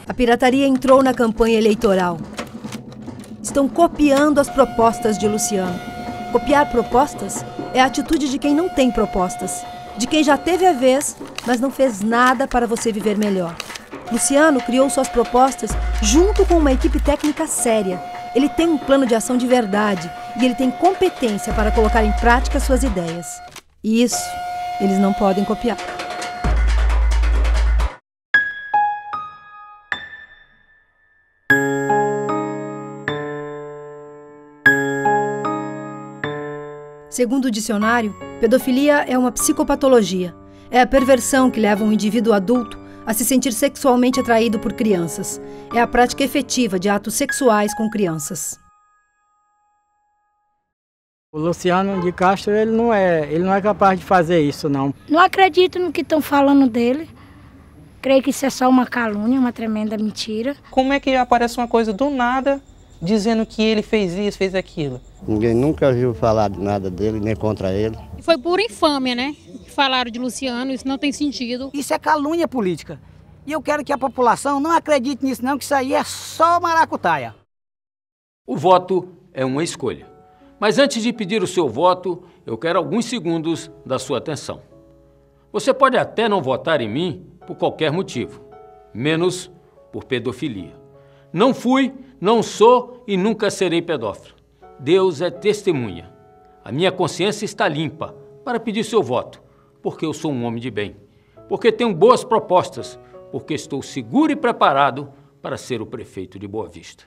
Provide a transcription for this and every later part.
A pirataria entrou na campanha eleitoral. Estão copiando as propostas de Luciano. Copiar propostas é a atitude de quem não tem propostas, de quem já teve a vez, mas não fez nada para você viver melhor. Luciano criou suas propostas junto com uma equipe técnica séria. Ele tem um plano de ação de verdade e ele tem competência para colocar em prática suas ideias. E isso eles não podem copiar. Segundo o dicionário, pedofilia é uma psicopatologia. É a perversão que leva um indivíduo adulto a se sentir sexualmente atraído por crianças. É a prática efetiva de atos sexuais com crianças. O Luciano de Castro, ele não é capaz de fazer isso, não. Não acredito no que estão falando dele. Creio que isso é só uma calúnia, uma tremenda mentira. Como é que aparece uma coisa do nada, dizendo que ele fez isso, fez aquilo? Ninguém nunca viu falar de nada dele, nem contra ele. Foi pura infâmia, né? Falaram de Luciano, isso não tem sentido. Isso é calúnia política. E eu quero que a população não acredite nisso não, que isso aí é só maracutaia. O voto é uma escolha. Mas antes de pedir o seu voto, eu quero alguns segundos da sua atenção. Você pode até não votar em mim por qualquer motivo, menos por pedofilia. Não fui, não sou e nunca serei pedófilo. Deus é testemunha. A minha consciência está limpa para pedir seu voto, porque eu sou um homem de bem, porque tenho boas propostas, porque estou seguro e preparado para ser o prefeito de Boa Vista.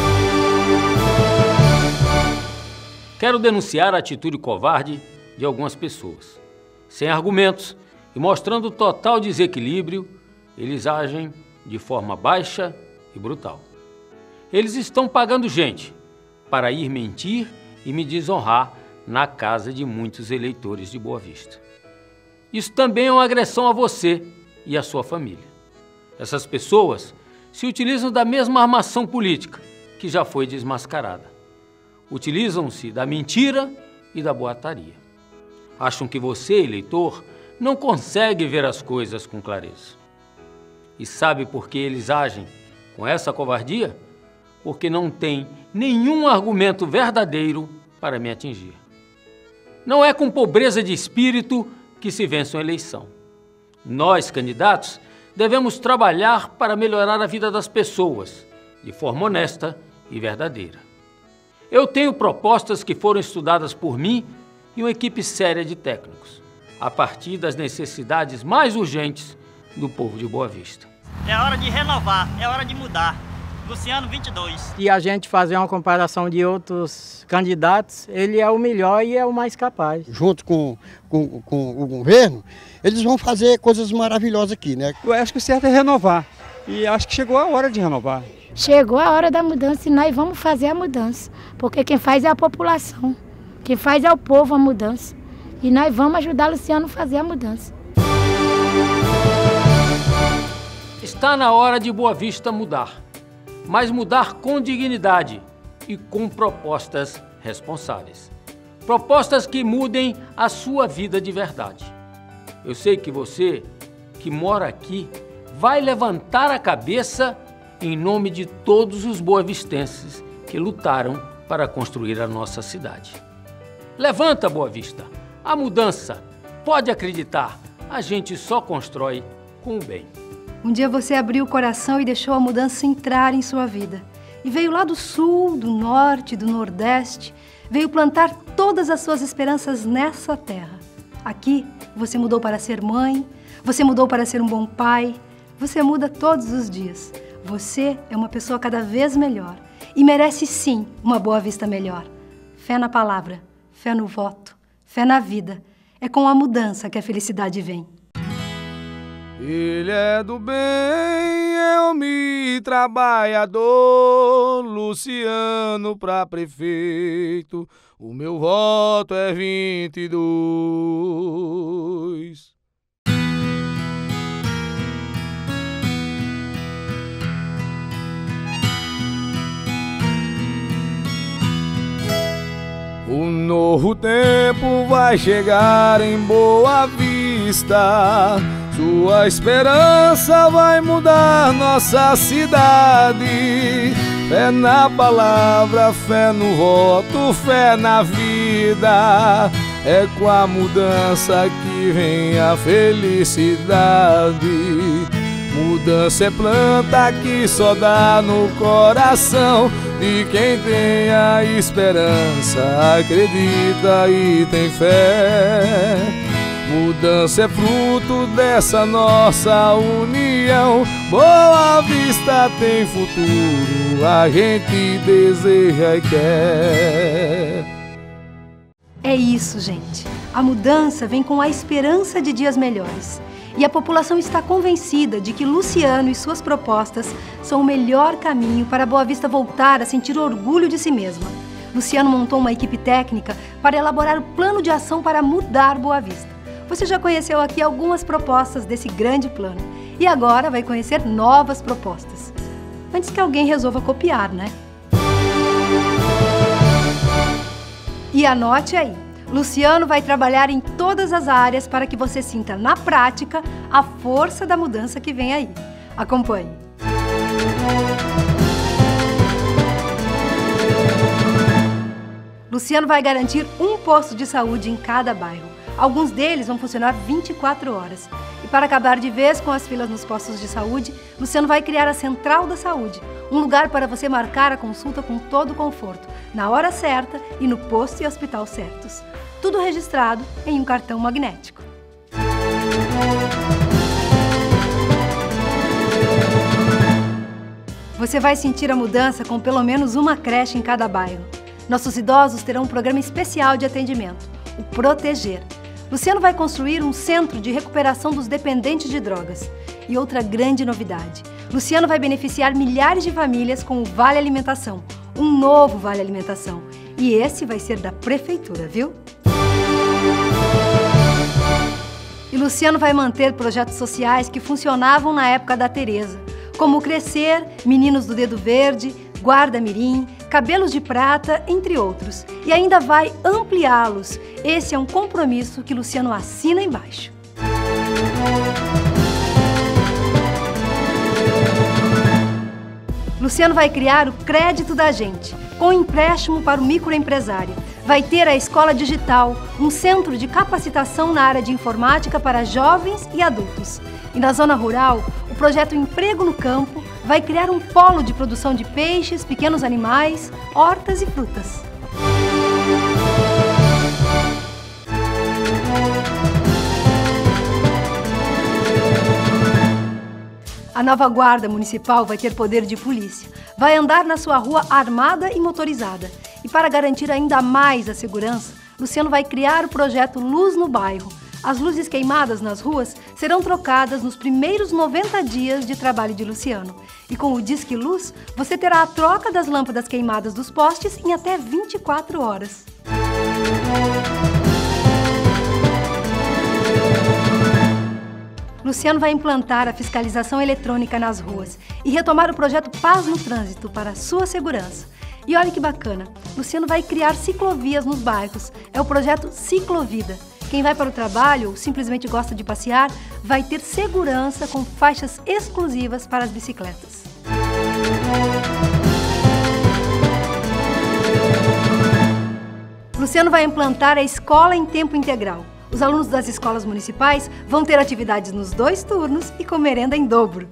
Quero denunciar a atitude covarde de algumas pessoas. Sem argumentos e mostrando total desequilíbrio, eles agem de forma baixa e brutal. Eles estão pagando gente para ir mentir e me desonrar na casa de muitos eleitores de Boa Vista. Isso também é uma agressão a você e a sua família. Essas pessoas se utilizam da mesma armação política que já foi desmascarada. Utilizam-se da mentira e da boataria. Acham que você, eleitor, não consegue ver as coisas com clareza. E sabe por que eles agem com essa covardia? Porque não tem nenhum argumento verdadeiro para me atingir. Não é com pobreza de espírito que se vence uma eleição. Nós, candidatos, devemos trabalhar para melhorar a vida das pessoas, de forma honesta e verdadeira. Eu tenho propostas que foram estudadas por mim e uma equipe séria de técnicos, a partir das necessidades mais urgentes do povo de Boa Vista. É hora de renovar, é hora de mudar. Luciano 22. E a gente fazer uma comparação de outros candidatos, ele é o melhor e é o mais capaz. Junto com o governo, eles vão fazer coisas maravilhosas aqui, né? Eu acho que o certo é renovar. E acho que chegou a hora de renovar. Chegou a hora da mudança e nós vamos fazer a mudança. Porque quem faz é a população. Quem faz é o povo a mudança. E nós vamos ajudar Luciano a fazer a mudança. Está na hora de Boa Vista mudar. Mas mudar com dignidade e com propostas responsáveis. Propostas que mudem a sua vida de verdade. Eu sei que você, que mora aqui, vai levantar a cabeça em nome de todos os boavistenses que lutaram para construir a nossa cidade. Levanta, Boa Vista! A mudança, pode acreditar, a gente só constrói com o bem. Um dia você abriu o coração e deixou a mudança entrar em sua vida. E veio lá do sul, do norte, do nordeste, veio plantar todas as suas esperanças nessa terra. Aqui, você mudou para ser mãe, você mudou para ser um bom pai, você muda todos os dias. Você é uma pessoa cada vez melhor e merece sim uma Boa Vista melhor. Fé na palavra, fé no voto, fé na vida. É com a mudança que a felicidade vem. Ele é do bem, eu me trabalhador, Luciano pra prefeito, o meu voto é 22. O novo tempo vai chegar em Boa Vista, Sua esperança vai mudar nossa cidade. Fé na palavra, fé no voto, fé na vida. É com a mudança que vem a felicidade. Mudança é planta que só dá no coração de quem tem a esperança, acredita e tem fé. Mudança é fruto dessa nossa união. Boa Vista tem futuro, a gente deseja e quer. É isso, gente. A mudança vem com a esperança de dias melhores. E a população está convencida de que Luciano e suas propostas são o melhor caminho para Boa Vista voltar a sentir orgulho de si mesma. Luciano montou uma equipe técnica para elaborar o plano de ação para mudar Boa Vista. Você já conheceu aqui algumas propostas desse grande plano e agora vai conhecer novas propostas. Antes que alguém resolva copiar, né? E anote aí. Luciano vai trabalhar em todas as áreas para que você sinta na prática a força da mudança que vem aí. Acompanhe. Luciano vai garantir um posto de saúde em cada bairro. Alguns deles vão funcionar 24 horas. E para acabar de vez com as filas nos postos de saúde, Luciano vai criar a Central da Saúde, um lugar para você marcar a consulta com todo conforto, na hora certa e no posto e hospital certos. Tudo registrado em um cartão magnético. Você vai sentir a mudança com pelo menos uma creche em cada bairro. Nossos idosos terão um programa especial de atendimento, o Proteger. Luciano vai construir um centro de recuperação dos dependentes de drogas. E outra grande novidade, Luciano vai beneficiar milhares de famílias com o Vale Alimentação, um novo Vale Alimentação. E esse vai ser da Prefeitura, viu? E Luciano vai manter projetos sociais que funcionavam na época da Tereza, como o Crescer, Meninos do Dedo Verde, Guarda Mirim, Cabelos de Prata, entre outros. E ainda vai ampliá-los. Esse é um compromisso que Luciano assina embaixo. Luciano vai criar o Crédito da Gente, com empréstimo para o microempresário. Vai ter a Escola Digital, um centro de capacitação na área de informática para jovens e adultos. E na zona rural, o projeto Emprego no Campo vai criar um polo de produção de peixes, pequenos animais, hortas e frutas. A nova guarda municipal vai ter poder de polícia. Vai andar na sua rua armada e motorizada. E para garantir ainda mais a segurança, Luciano vai criar o projeto Luz no Bairro. As luzes queimadas nas ruas serão trocadas nos primeiros 90 dias de trabalho de Luciano. E com o Disque Luz, você terá a troca das lâmpadas queimadas dos postes em até 24 horas. Luciano vai implantar a fiscalização eletrônica nas ruas e retomar o projeto Paz no Trânsito para a sua segurança. E olha que bacana, Luciano vai criar ciclovias nos bairros. É o projeto Ciclovida. Quem vai para o trabalho ou simplesmente gosta de passear, vai ter segurança com faixas exclusivas para as bicicletas. Luciano vai implantar a escola em tempo integral. Os alunos das escolas municipais vão ter atividades nos 2 turnos e com merenda em dobro.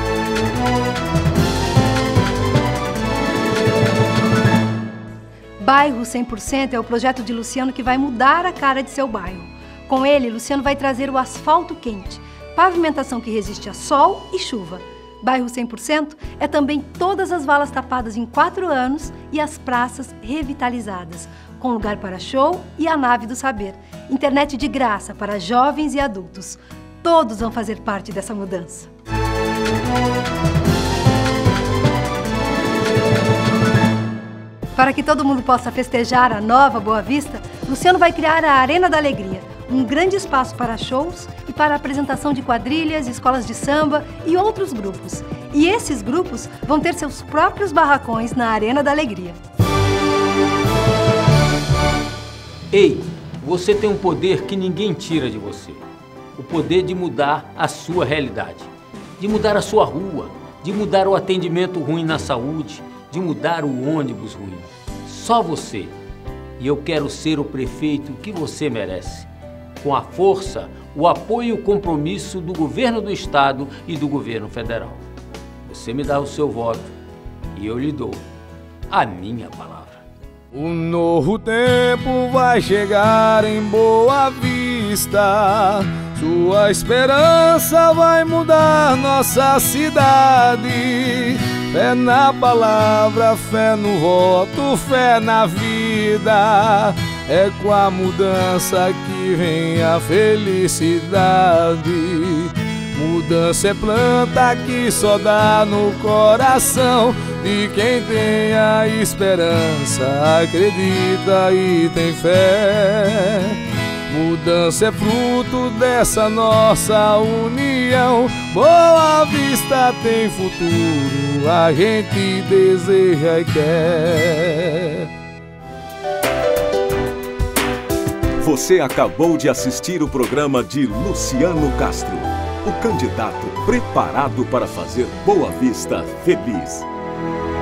Bairro 100% é o projeto de Luciano que vai mudar a cara de seu bairro. Com ele, Luciano vai trazer o asfalto quente, pavimentação que resiste a sol e chuva. Bairro 100% é também todas as valas tapadas em 4 anos e as praças revitalizadas, com lugar para show e a nave do saber. Internet de graça para jovens e adultos. Todos vão fazer parte dessa mudança. Para que todo mundo possa festejar a nova Boa Vista, Luciano vai criar a Arena da Alegria, um grande espaço para shows e para a apresentação de quadrilhas, escolas de samba e outros grupos. E esses grupos vão ter seus próprios barracões na Arena da Alegria. Ei, você tem um poder que ninguém tira de você. o poder de mudar a sua realidade, de mudar a sua rua, de mudar o atendimento ruim na saúde, de mudar o ônibus ruim. Só você. E eu quero ser o prefeito que você merece, com a força, o apoio e o compromisso do governo do estado e do governo federal. Você me dá o seu voto e eu lhe dou a minha palavra. O novo tempo vai chegar em Boa Vista. Sua esperança vai mudar nossa cidade. Fé na palavra, fé no voto, fé na vida. É com a mudança que vem a felicidade. Mudança é planta que só dá no coração de quem tem a esperança, acredita e tem fé. Mudança é fruto dessa nossa união. Boa Vista tem futuro, a gente deseja e quer. Você acabou de assistir o programa de Luciano Castro, o candidato preparado para fazer Boa Vista feliz.